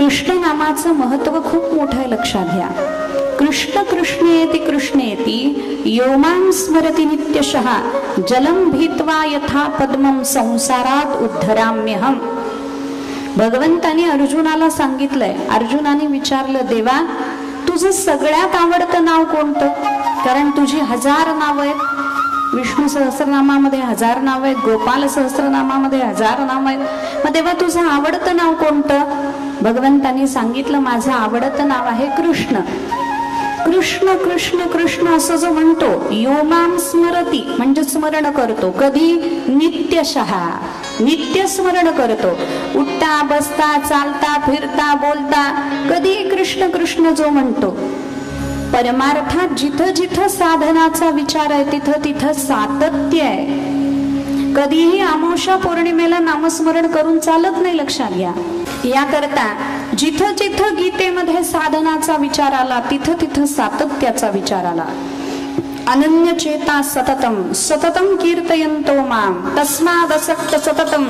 कृष्ण नामाचं महत्व खूप मोठं आहे, लक्षात घ्या. कृष्ण कृष्णेति कृष्णेति योमां स्मरति नित्यशः जलम भीत्वा यथा पद्मं संसारात उद्धराम्यहम. भगवंतानी अर्जुनाला सांगितलंय. अर्जुनाने विचारलं, देवा तुझं सगळ्यात आवडतं नाव कोणतं? कारण तुझी 1000 नाव आहेत. विष्णू सहस्रनामामध्ये 1000 नाव आहेत, गोपाल सहस्रनामामध्ये 1000 नाव आहेत. मग देवा तुझं आवडतं नाव कोणतं? भगवंतानी सांगितलं, माझं आवडतं नाव आहे कृष्ण. कृष्ण कृष्ण कृष्ण असं जो म्हणतो, योमाम स्मरती म्हणजे स्मरण करतो. कधी? नित्यशः, नित्य स्मरण करतो. उठता बसता चालता फिरता बोलता कधी कृष्ण कृष्ण जो म्हणतो. परमार्थात जिथं जिथं साधनाचा विचार आहे तिथं तिथं सातत्य आहे. कधीही अमावस्या पौर्णिमेला नामस्मरण करून चालत नाही, लक्षात घ्या. याकरता जिथं जिथं गीतेमध्ये साधनाचा विचार आला तिथं तिथं सातत्याचा विचार आला. अनन्य चेता सततम सततम कीर्तयन्तो माम तस्मादसक्त सततम.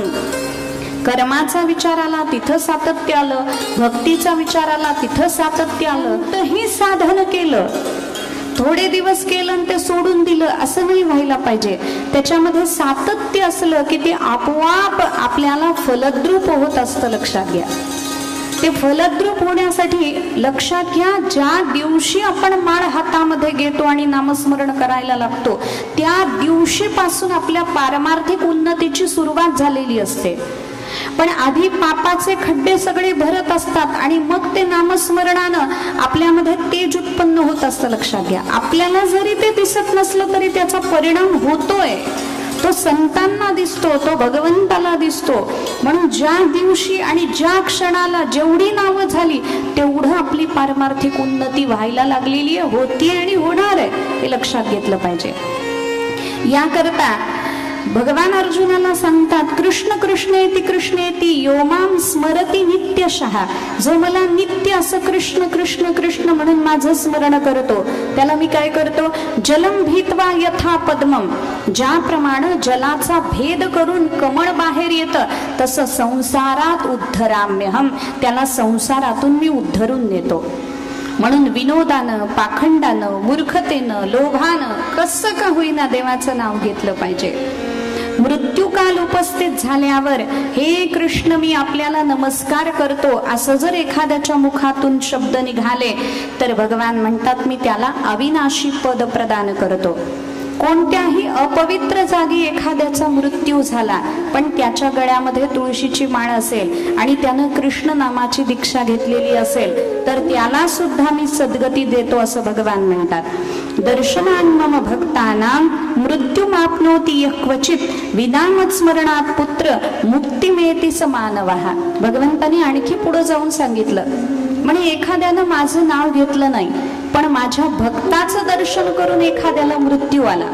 कर्माचा विचार आला तिथं सातत्य आलं, भक्तीचा विचार आला तिथं सातत्य आलं. तर हे साधन केलं, थोडे दिवस केलं आणि ते सोडून दिलं असं नाही व्हायला पाहिजे. त्याच्यामध्ये सातत्य असलं की ते आपोआप आपल्याला फलद्रूप होत असतं, लक्षात घ्या. ते फलद्रूप होण्यासाठी लक्षात घ्या, ज्या दिवशी आपण माळ हातामध्ये घेतो आणि नामस्मरण करायला लागतो त्या दिवशीपासून आपल्या पारमार्थिक उन्नतीची सुरुवात झालेली असते. पण आधी पापाचे खड्डे सगळे भरत असतात आणि मग ते नामस्मरणानं आपल्यामध्ये तेज उत्पन्न होत असतं, लक्षात घ्या. आपल्याला जरी ते दिसत नसलं तरी त्याचा परिणाम होतोय. तो संतांना दिसतो, तो भगवंताला दिसतो. म्हणून ज्या दिवशी आणि ज्या क्षणाला जेवढी नावं झाली तेवढं आपली पारमार्थिक उन्नती व्हायला लागलेली आहे, होती आणि होणार आहे, हे लक्षात घेतलं पाहिजे. याकरता भगवान अर्जुनाला सांगतात, कृष्ण कृष्णेति कृष्णेति योमां स्मरति नित्यशः. जो मला नित्य असं कृष्ण कृष्ण कृष्ण म्हणून माझं स्मरण करतो त्याला मी काय करतो? जलम भीत्वा यथा पद्मम. ज्याप्रमाणे जलाचा भेद करून कमळ बाहेर येतं तसं संसारात उद्धराम्यहम. त्याला संसारातून मी उद्धरून नेतो. म्हणून विनोदानं, पाखंडानं, मूर्खतेनं, लोभानं कसं का होईना देवाचं नाव घेतलं पाहिजे. मृत्यूकाल उपस्थित झाल्यावर हे कृष्ण मी आपल्याला नमस्कार करतो असं जर एखाद्याच्या मुखातून शब्द निघाले तर भगवान म्हणतात मी त्याला अविनाशी पद प्रदान करतो. कोणत्याही अपवित्र जागी एखाद्याचा मृत्यू झाला पण त्याच्या गळ्यामध्ये तुळशीची माळ असेल आणि त्यानं कृष्ण नामाची दीक्षा घेतलेली असेल तर त्याला सुद्धा मी सद्गती देतो असं भगवान म्हणतात. दर्शनान मम भक्तानां मृत्युमाप्नोति यः क्वचित विनामत्स्मरणात् पुत्र मुक्तिमेति स मानवः. भगवंतानी आणखी पुढे जाऊन सांगितलं, म्हणजे एखाद्यानं माझं नाव घेतलं नाही पण माझ्या भक्ताचं दर्शन करून एखाद्याला मृत्यू आला,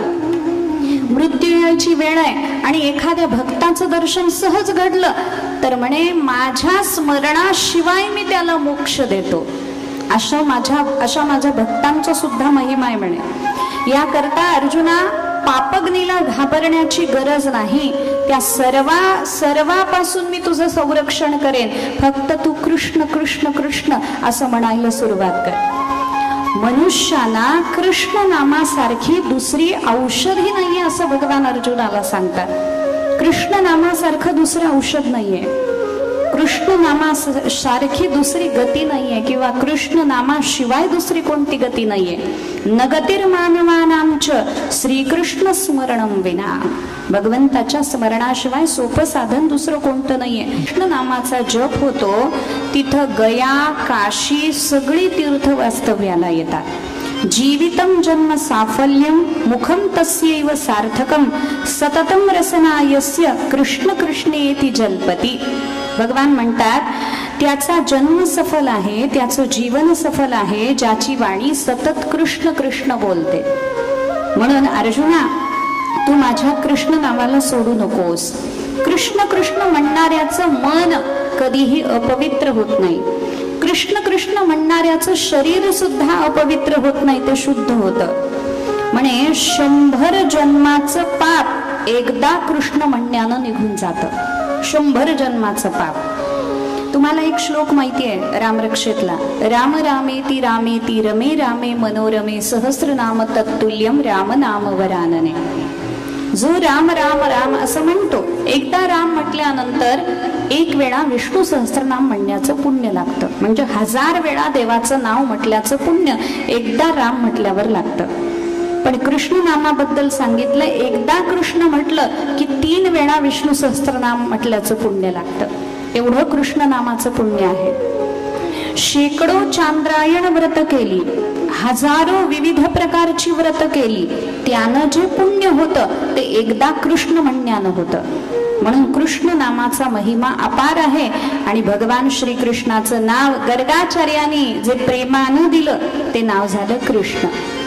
मृत्यू यायची वेळ आहे आणि एखाद्या भक्ताचं दर्शन सहज घडलं तर म्हणे माझ्या स्मरणाशिवाय मी त्याला मोक्ष देतो. अशा माझ्या भक्तांचा सुद्धा महिमा आहे म्हणे. याकरता अर्जुना पापग्नीला घाबरण्याची गरज नाही. त्या सर्वापासून मी तुझं संरक्षण करेन. फक्त तू कृष्ण कृष्ण कृष्ण असं म्हणायला सुरुवात कर. मनुष्याला कृष्ण नामासारखी दुसरी औषधी नाहीये असं भगवान अर्जुनाला सांगतात. कृष्ण नामासारखं दुसरं औषध नाहीये. कृष्ण नामासारखी दुसरी गती नाहीये किंवा कृष्ण नामाशिवाय दुसरी कोणती गती नाहीये. न गतिर्मानवानांच श्रीकृष्ण स्मरणं विना. भगवंताच्या स्मरणाशिवाय सोपं साधन दुसरं कोणतं नाहीये. कृष्ण नामाचा जप होतो तिथं गया काशी सगळी तीर्थ वास्तव्याला येतात. जीवितम जन्म साफल्यम मुखम तस्यैव सार्थकम सततम रसना यस्य कृष्ण कृष्णेति जल्पती. भगवान म्हणतात त्याचा जन्म सफल आहे, त्याचं जीवन सफल आहे ज्याची वाणी सतत कृष्ण कृष्ण बोलते. म्हणून अर्जुना तू माझ्या कृष्ण नावाला सोडू नकोस. कृष्ण कृष्ण म्हणणाऱ्याचं मन कधीही अपवित्र होत नाही. कृष्ण कृष्ण म्हणणाऱ्याचं शरीर सुद्धा अपवित्र होत नाही, ते शुद्ध होतं. म्हणे 100 जन्माचं पाप एकदा कृष्ण म्हणण्यानं निघून जातं. 100 जन्माचं पाप. तुम्हाला एक श्लोक माहिती आहे रामरक्षेतला, राम रामेती रामेती रमे रामे मनोरमे सहस्रनाम तत्तुल्यम राम नाम वरानने. जो राम राम राम असं म्हणतो, एकदा राम म्हटल्यानंतर एक वेळा विष्णू सहस्त्रनाम म्हणण्याचं पुण्य लागतं. म्हणजे 1000 वेळा देवाचं नाव म्हटल्याचं पुण्य एकदा राम म्हटल्यावर लागतं. पण कृष्ण नामाबद्दल सांगितलं, एकदा कृष्ण म्हटलं की 3 वेळा विष्णू सहस्त्रनाम म्हटल्याचं पुण्य लागतं. एवढं कृष्ण नामाचं पुण्य आहे. शेकडो चांद्रायण व्रत केली, हजारो विविध प्रकारची व्रत केली, त्यानं जे पुण्य होतं ते एकदा कृष्ण म्हणण्यानं होतं. म्हणून कृष्ण नामाचा महिमा अपार आहे. आणि भगवान श्रीकृष्णाचं नाव गर्गाचार्यांनी जे प्रेमानं दिलं ते नाव झालं कृष्ण.